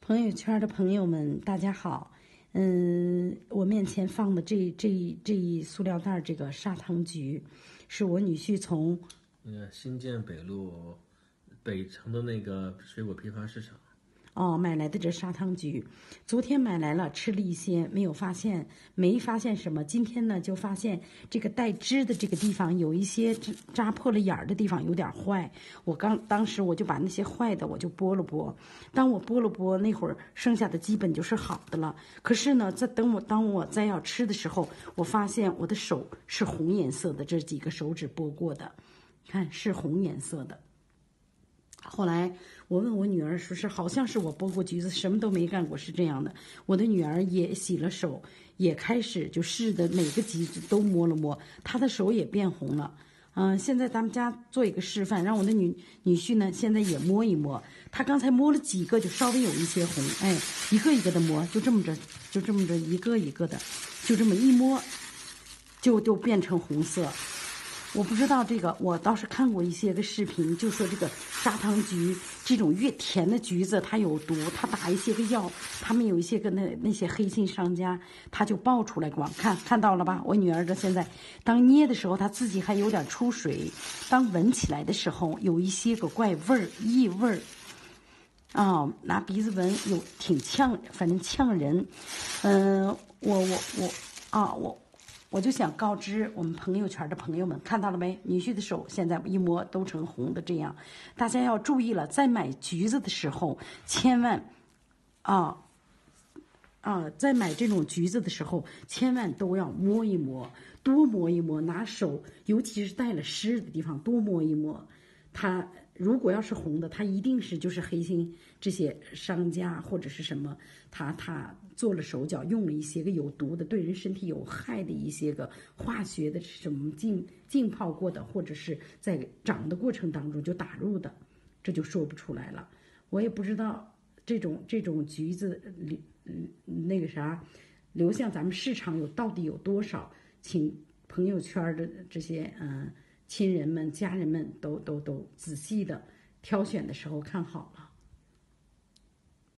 朋友圈的朋友们，大家好。我面前放的这一塑料袋，这个砂糖橘，是我女婿从新建北路北城的那个水果批发市场。 买来的这砂糖橘，昨天买来了，吃了一些，没发现什么。今天呢，就发现这个带汁的这个地方有一些扎破了眼儿的地方有点坏。当时我就把那些坏的我就剥了剥，当我剥了剥那会儿，剩下的基本就是好的了。可是呢，当我再要吃的时候，我发现我的手是红颜色的，这几个手指剥过的，看是红颜色的。后来我问我女儿说是好像是我剥过橘子，什么都没干过，是这样的。我的女儿也洗了手，也开始就试着每个橘子都摸了摸，她的手也变红了。现在咱们家做一个示范，让我的女婿呢现在也摸一摸。他刚才摸了几个，就稍微有一些红，一个一个的摸，就这么着，一个一个的，就这么一摸，就变成红色。我不知道这个，我倒是看过一些个视频，就说这个砂糖橘这种越甜的橘子它有毒，它打一些个药，他们有一些个那些黑心商家，他就爆出来光看到了吧？我女儿这现在当捏的时候，她自己还有点出水，当闻起来的时候有一些个怪味儿、异味儿。拿鼻子闻有挺呛，反正呛人。我就想告知我们朋友圈的朋友们，看到了没？女婿的手现在一摸都成红的，这样大家要注意了，在买橘子的时候，千万在买这种橘子的时候，千万都要摸一摸，多摸一摸，拿手，尤其是带了湿的地方多摸一摸。它如果要是红的，它一定是就是黑心这些商家或者是什么，他做了手脚，用了一些个有毒的、对人身体有害的一些个化学的什么浸泡过的，或者是在长的过程当中就打入的，这就说不出来了。我也不知道这种橘子流向咱们市场到底有多少，请朋友圈的这些亲人们、家人们都仔细的挑选的时候看好了。